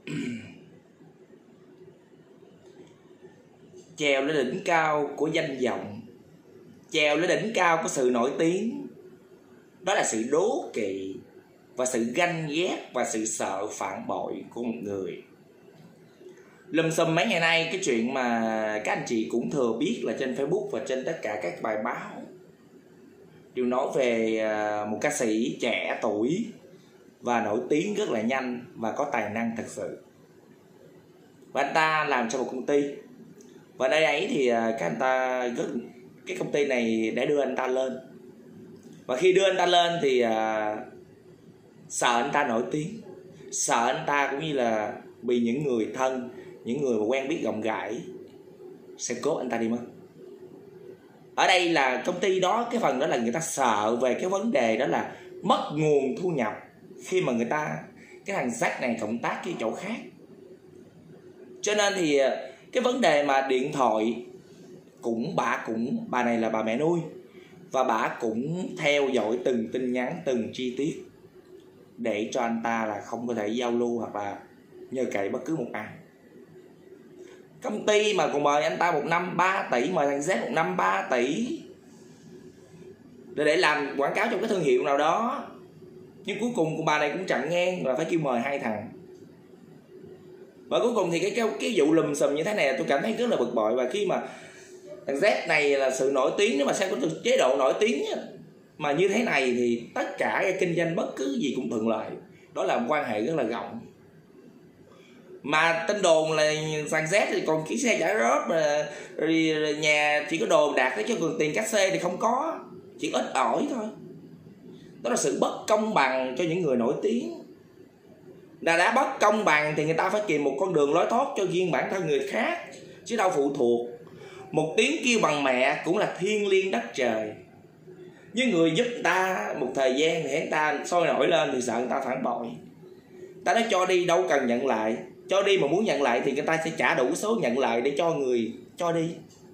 Trèo lên đỉnh cao của danh vọng, trèo lên đỉnh cao của sự nổi tiếng, đó là sự đố kỵ và sự ganh ghét và sự sợ phản bội của một người. Lùm xùm mấy ngày nay cái chuyện mà các anh chị cũng thừa biết là trên Facebook và trên tất cả các bài báo đều nói về một ca sĩ trẻ tuổi và nổi tiếng rất là nhanh và có tài năng thật sự. Và anh ta làm cho một công ty, và đây ấy thì cái công ty này đã đưa anh ta lên. Và khi đưa anh ta lên thì sợ anh ta nổi tiếng, sợ anh ta cũng như là bị những người thân, những người mà quen biết gọng gãi sẽ cốt anh ta đi mất. Ở đây là công ty đó, cái phần đó là người ta sợ về cái vấn đề đó là mất nguồn thu nhập khi mà cái thằng Jack này cộng tác với chỗ khác. Cho nên thì cái vấn đề mà điện thoại bà này là bà mẹ nuôi, và bà cũng theo dõi từng tin nhắn, từng chi tiết để cho anh ta là không có thể giao lưu hoặc là nhờ cậy bất cứ một ai. Công ty mà còn mời anh ta một năm 3 tỷ, mời thằng Z một năm 3 tỷ để làm quảng cáo trong cái thương hiệu nào đó, nhưng cuối cùng bà này cũng chặn ngang và phải kêu mời 2 thằng. Và cuối cùng thì cái vụ lùm xùm như thế này tôi cảm thấy rất là bực bội. Và khi mà thằng Z này là sự nổi tiếng, nếu mà sao có được chế độ nổi tiếng mà như thế này thì tất cả cái kinh doanh bất cứ gì cũng thuận lợi. Đó là quan hệ rất là rộng. Mà tin đồn là thằng Z thì còn ký xe trả góp, rồi nhà chỉ có đồ đạt để cho tiền cát xê thì không có, chỉ ít ỏi thôi. Đó là sự bất công bằng cho những người nổi tiếng. Đã bất công bằng thì người ta phải tìm một con đường lối thoát cho riêng bản thân người khác, chứ đâu phụ thuộc. Một tiếng kêu bằng mẹ cũng là thiêng liêng đất trời. Nhưng người giúp ta một thời gian thì người ta sôi nổi lên thì sợ người ta phản bội. Ta nói cho đi đâu cần nhận lại, cho đi mà muốn nhận lại thì người ta sẽ trả đủ số nhận lại để cho người cho đi.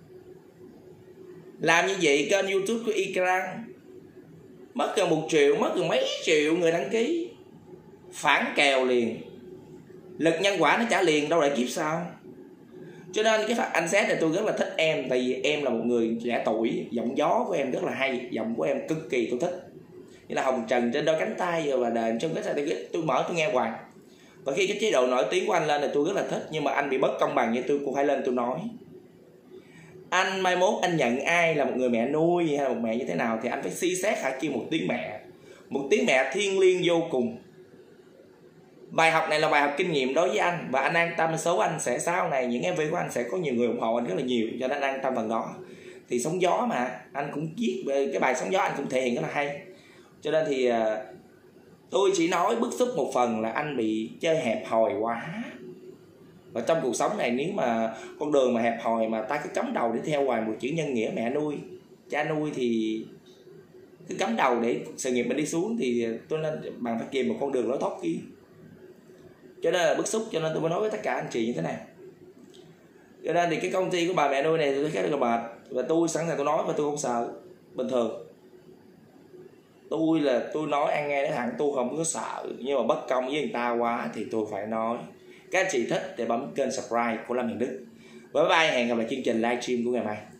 Làm như vậy kênh YouTube của Ikran mất gần 1 triệu, mất gần mấy triệu người đăng ký, phản kèo liền, lực nhân quả nó trả liền, đâu lại kiếp sau. Cho nên cái anh Z này tôi rất là thích em, tại vì em là một người trẻ tuổi, giọng gió của em rất là hay, giọng của em cực kỳ tôi thích, như là hồng trần trên đôi cánh tay và đờn trong cái tôi mở tôi nghe hoài. Và khi cái chế độ nổi tiếng của anh lên thì tôi rất là thích, nhưng mà anh bị bất công bằng như tôi cũng phải lên tôi nói. Anh mai mốt anh nhận ai là một người mẹ nuôi hay là một mẹ như thế nào thì anh phải suy xét hả kêu một tiếng mẹ, một tiếng mẹ thiêng liêng vô cùng. Bài học này là bài học kinh nghiệm đối với anh, và anh an tâm số anh sẽ sau này những MV của anh sẽ có nhiều người ủng hộ anh rất là nhiều, cho nên anh an tâm phần đó. Thì sóng gió mà anh cũng viết cái bài sóng gió, anh cũng thể hiện rất là hay. Cho nên thì tôi chỉ nói bức xúc một phần là anh bị chơi hẹp hòi quá. Và trong cuộc sống này nếu mà con đường mà hẹp hòi mà ta cứ cắm đầu để theo hoài một chữ nhân nghĩa mẹ nuôi, cha nuôi thì cứ cắm đầu để sự nghiệp mình đi xuống thì tôi nên bạn phải tìm một con đường lối thoát kia. Cho nên là bức xúc, cho nên tôi mới nói với tất cả anh chị như thế này. Cho nên thì cái công ty của bà mẹ nuôi này tôi thấy rất là mệt, và tôi sẵn sàng tôi nói và tôi không sợ. Bình thường tôi nói ăn nghe nói thẳng, tôi không có sợ, nhưng mà bất công với người ta quá thì tôi phải nói. Các anh chị thích thì bấm kênh subscribe của Lâm Hiền Đức. Bye bye, hẹn gặp lại chương trình livestream của ngày mai.